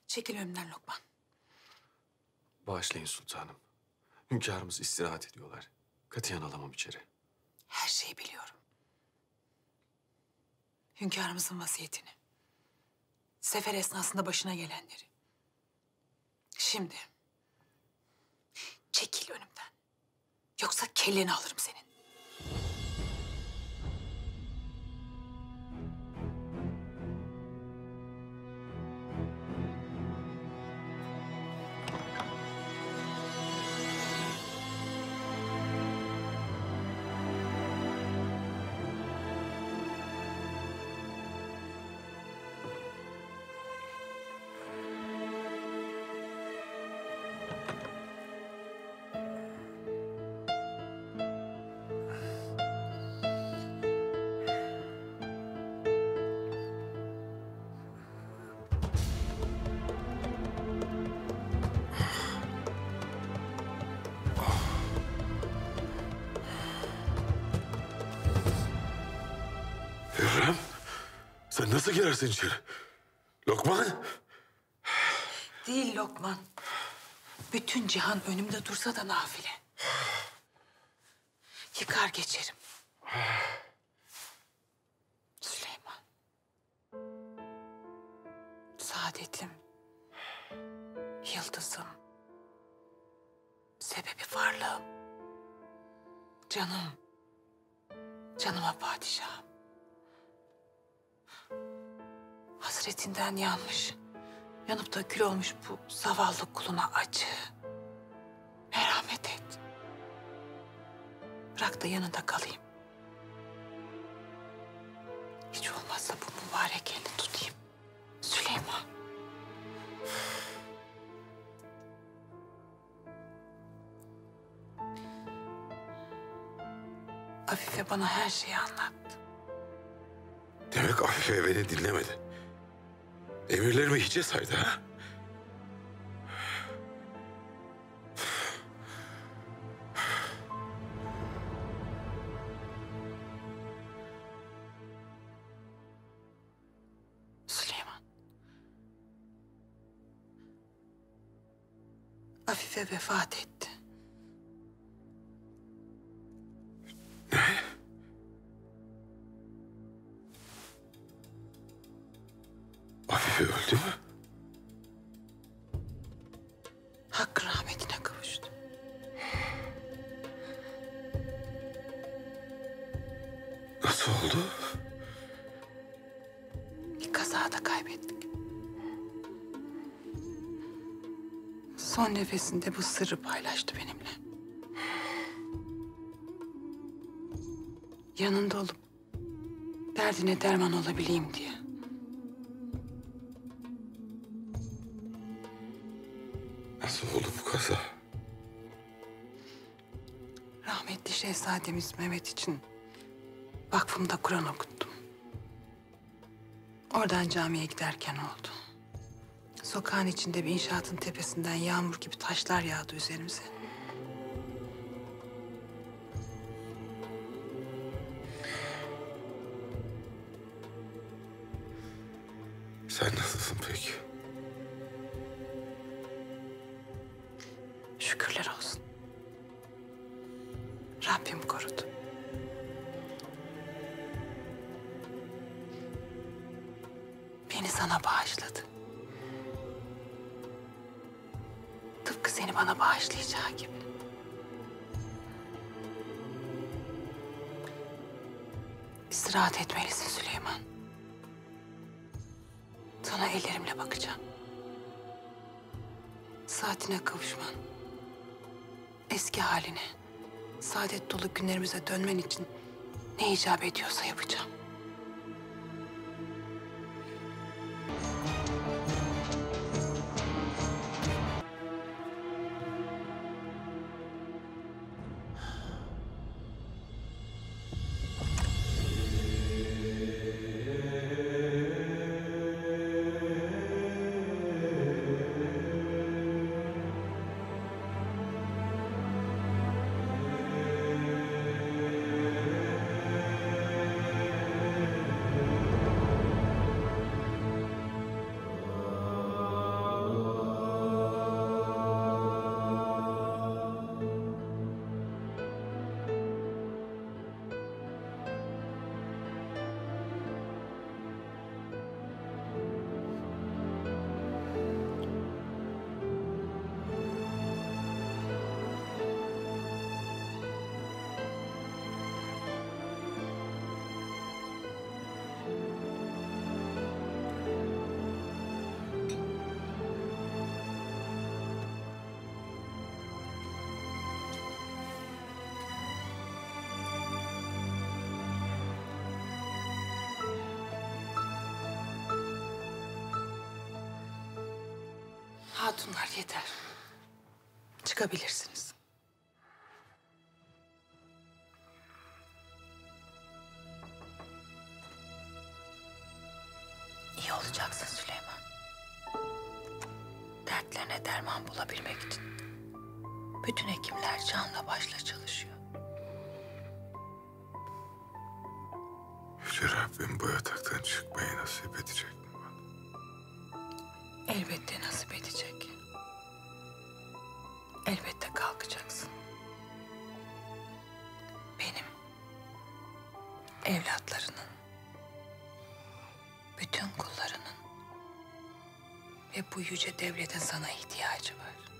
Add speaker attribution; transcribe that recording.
Speaker 1: Çekil önümden Lokman.
Speaker 2: Bağışlayın sultanım. Hünkârımız istirahat ediyorlar. Katiyen alamam içeri.
Speaker 1: Her şeyi biliyorum. Hünkârımızın vasiyetini. Sefer esnasında başına gelenleri. Şimdi çekil önümden. Yoksa kelleni alırım senin.
Speaker 3: Hürrem, sen nasıl girersin içeri? Lokman?
Speaker 1: Değil Lokman. Bütün cihan önümde dursa da nafile. Yıkar geçerim. Süleyman. Saadetim. Yıldızım. Sebebi varlığım. Canım. Canıma padişahım. Hasretinden yanmış. Yanıp da kül olmuş bu zavallı kuluna acı. Merhamet et. Bırak da yanında kalayım. Hiç olmazsa bu mübarek elini tutayım. Süleyman. Afife bana her şeyi anlattı.
Speaker 3: Demek Afife beni dinlemedi. Emirlerimi hiçe saydı ha?
Speaker 1: Süleyman. Afife vefat etti.
Speaker 3: Afife öldü mü?
Speaker 1: Hakkın rahmetine kavuştu.
Speaker 3: Nasıl oldu?
Speaker 1: Bir kazada kaybettik. Son nefesinde bu sırrı paylaştı benimle. Yanında olup derdine derman olabileyim diye.
Speaker 3: Nasıl oldu bu kaza?
Speaker 1: Rahmetli şehzademiz Mehmet için vakfımda Kur'an okuttum. Oradan camiye giderken oldu. Sokağın içinde bir inşaatın tepesinden yağmur gibi taşlar yağdı üzerimize.
Speaker 3: Sen nasılsın peki?
Speaker 1: Şükürler olsun. Rabbim korudu. Beni sana bağışladı. Tıpkı seni bana bağışlayacağı gibi. İstirahat etmelisin Süleyman. Sana ellerimle bakacağım. Saatine kavuşman, eski haline, saadet dolu günlerimize dönmen için ne icap ediyorsa yapacağım. Hatunlar yeter. Çıkabilirsiniz. İyi olacaksın Süleyman. Dertlerine derman bulabilmek için bütün hekimler canla başla çalışıyor.
Speaker 3: Yüce Rabbim bu yataktan çıkmayı nasip edecek mi bana?
Speaker 1: Elbette nasip edecek. Elbette kalkacaksın. Benim, evlatlarının, bütün kullarının ve bu yüce devletin sana ihtiyacı var.